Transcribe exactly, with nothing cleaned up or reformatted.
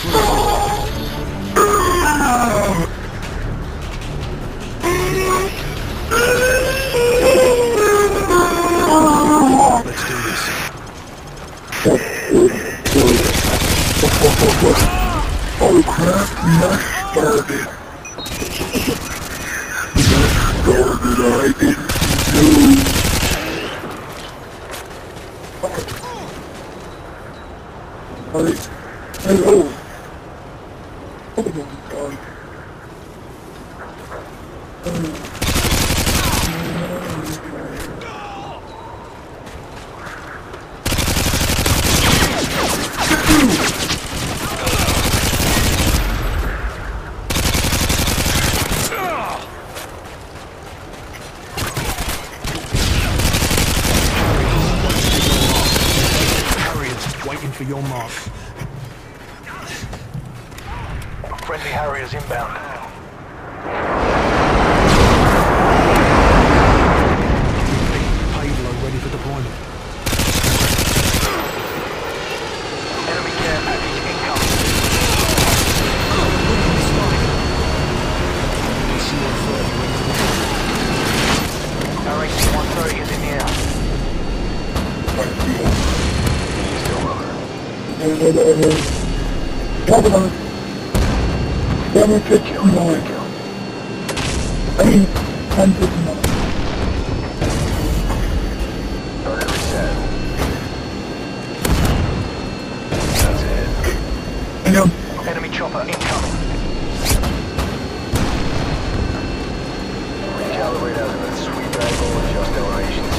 Let's do this. Oh crap, that started. That started, I didn't do. I, hello. Oh my god. Um, Waiting for your mark. Friendly Harriers inbound. Payload ready for deployment. Enemy care package incoming. R A C one thirty is in the air. Cover on. Damage it, you know it. I mean, I'm picking up. That's it. I know. Enemy chopper incoming. Recalibrate out of that sweet bag or adjust elevation.